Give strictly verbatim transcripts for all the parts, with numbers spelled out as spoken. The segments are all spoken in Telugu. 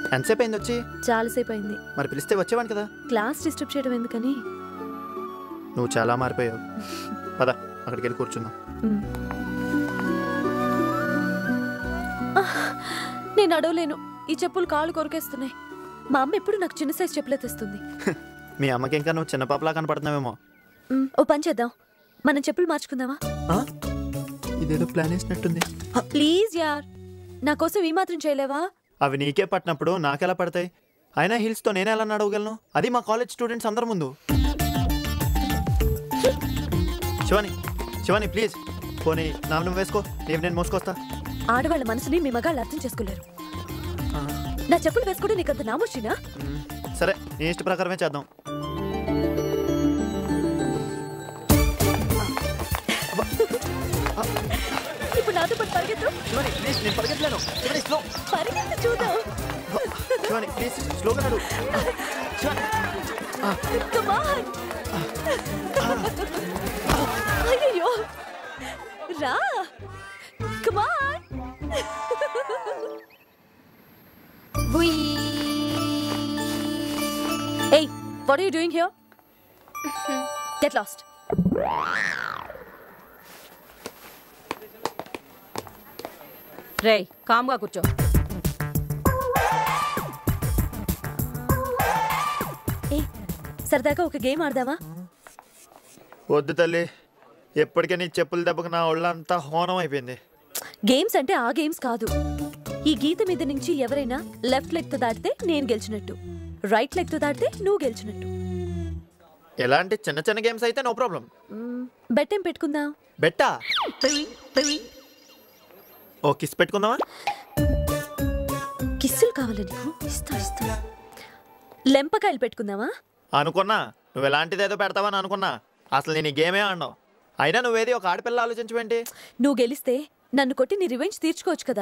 ఎంతసేపు అయింది వచ్చి? చాలాసేపు అయింది. మరి పిలిస్తే వచ్చేవాడిని కదా. క్లాస్ డిస్టర్బ్ చేయడం ఎందుకని. నువ్వు చాలా మారిపోయావు. పద అక్కడికి వెళ్ళి కూర్చుందాం. నేను అడవలేను, ఈ చెప్పులు కాళ్ళు కొరికేస్తున్నాయి. మా అమ్మ ఎప్పుడు నాకు చిన్న సైజ్ చెప్పులే తెస్తుంది. మీ అమ్మకి ఇంకా నువ్వు చిన్న పాపలా కనపడుతున్నావేమో. ఓ పని చేద్దాం, మనం చెప్పులు మార్చుకుందామా? ఇదేదో ప్లాన్ వేసినట్టుంది. ప్లీజ్ యార్, నా కోసం ఈ మాత్రం చేయలేవా? అవి నీకే పట్టినప్పుడు నాకెలా పడతాయి? అయినా హీల్స్ తో నేనే ఎలా నడవగలను? అది మా కాలేజ్ స్టూడెంట్స్ అందరి ముందు. శివాని శివాని ప్లీజ్ పోనీ నా నువ్వు వేసుకో, నేను నేను మోసుకొస్తా. ఆడవాళ్ళ మనసుని మీ మగాళ్ళు అర్థం చేసుకోలేరు. నా చెప్పులు వేసుకోవడం నీకు అంత నామోషినా? సరే నీ ఇష్ట ప్రకారమే చేద్దాం. ఇప్పుడు నాతో పాటు పరిగెత్తు. నేను పరిగెత్తలేను. పరిగెత్తు చూద్దాం. శివాని ప్లీజ్ స్లోగా నడు. Come on. అయ్యో రా. Come on. Hey, what are you doing here? Get lost. రేయ్ కామ్గా కూర్చో. ఏ సరదాగా ఒక గేమ్ ఆడదామా? వద్దు తల్లి, ఎప్పటికే నీ చెప్పుల దెబ్బకు నా ఒళ్ళంతా హోనం అయిపోయింది. గేమ్స్ అంటే ఆ గేమ్స్ కాదు. ఈ గీత మీద నుంచి ఎవరైనా లెఫ్ట్ లెగ్ తో దాటితే నేను గెలిచినట్టు, రైట్ లెగ్ తో దాటితే నువ్వు గెలిచినట్టు. ఎలాంటి చిన్న చిన్న గేమ్స్ అయితే నో ప్రాబ్లం. బెట్ ఏం పెట్టుకుందాం? బెట్టా? ఓ కిస్ పెట్టుకుందామా? కిస్సులు కావాలి నీకు? ఇస్తా ఇస్తా. లెంపకాయలు పెట్టుకుందామా? అనుకున్నా నువ్వు ఎలాంటిదేదో పెడతావని అనుకున్నా. అసలు నేను ఈ గేమే ఆడినావు. అయినా నువ్వేది ఒక ఆడపిల్ల ఆలోచించవేంటి? నువ్వు గెలిస్తే నన్ను కొట్టి నీ రివెంజ్ తీర్చుకోవచ్చు కదా.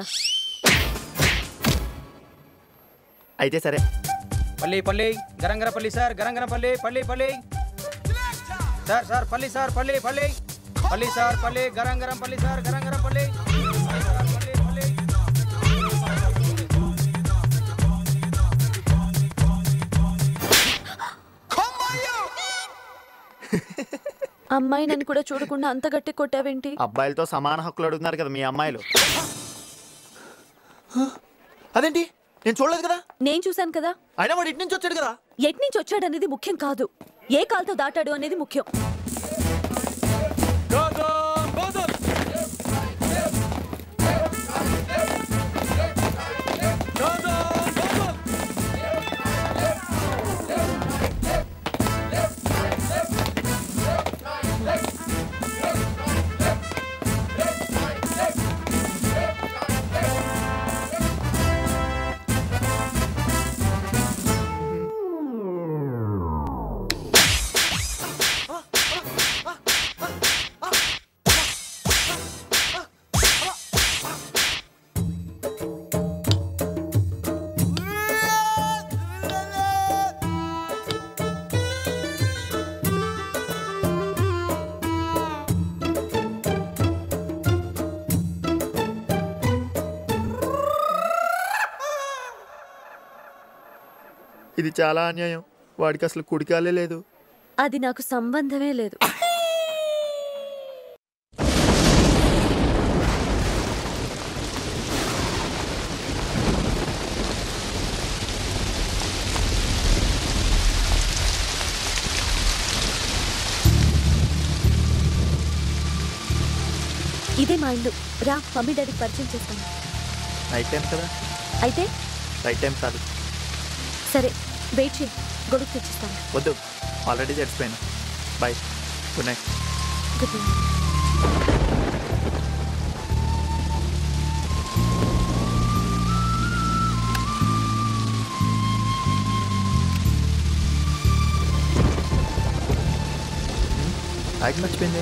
అయితే సరే. పల్లి పల్లి గరంగర పల్లి సార్, గరంగర పల్లి పల్లి పల్లి సార్ సార్ పల్లి సార్ పల్లి పల్లి పల్లి సార్ పల్లి గరంగరం పల్లి సార్ గరంగరం పల్లి. అమ్మాయి నన్ను కూడా చూడకుండా అంత గట్టి కొట్టావేంటి? అబ్బాయిలతో సమాన హక్కులు అడుగుతున్నారు కదా మీ అమ్మాయిలు. అదేంటి నేను చూడలేదు కదా. నేను చూశాను కదా. అయినా వాడు ఇటు నుంచి వచ్చాడు కదా. ఎటు నుంచి వచ్చాడు అనేది ముఖ్యం కాదు, ఏ కాలుతో దాటాడు అనేది ముఖ్యం. ఇది చాలా అన్యాయం. వాడికి అసలు కుడికాలే లేదు. అది నాకు సంబంధమే లేదు. ఇదే మా ఇల్లు. రా మమ్మీ డాడీకి పరిచయం చేస్తాను. నైట్ టైం కదా. అయితే రైట్ టైం కాదు. సరే వెయిట్ చేయి, గొడుగు తెచ్చిస్తాను. వద్దు, ఆల్రెడీ చచ్చిపోయాను. Bye, good night. Good night. Bag మర్చిపోయింది.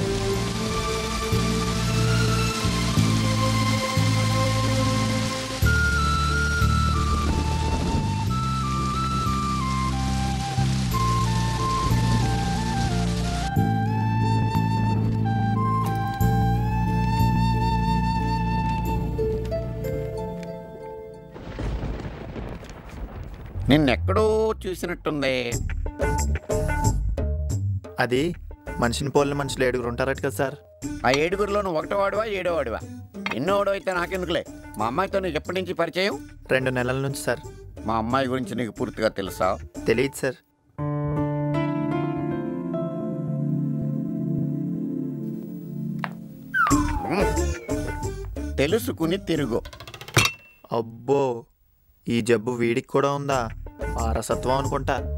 నిన్నెక్కడో చూసినట్టుంది. అది మనిషిని పోలిన మనుషులు ఏడుగురు ఉంటారట కదా సార్. ఆ ఏడుగురిలో నువ్వు ఒకటో వాడివా ఏడో వాడివా? ఎన్నో వాడు అయితే నాకెందుకులే. మా అమ్మాయితో నీకు ఎప్పటి నుంచి పరిచయం? రెండు నెలల నుంచి సార్. మా అమ్మాయి గురించి నీకు పూర్తిగా తెలుసా? తెలియదు సార్. తెలుసుకుని తిరుగు. అబ్బో, ఈ జబ్బు వీడికి కూడా ఉందా? వారసత్వం అనుకుంటా.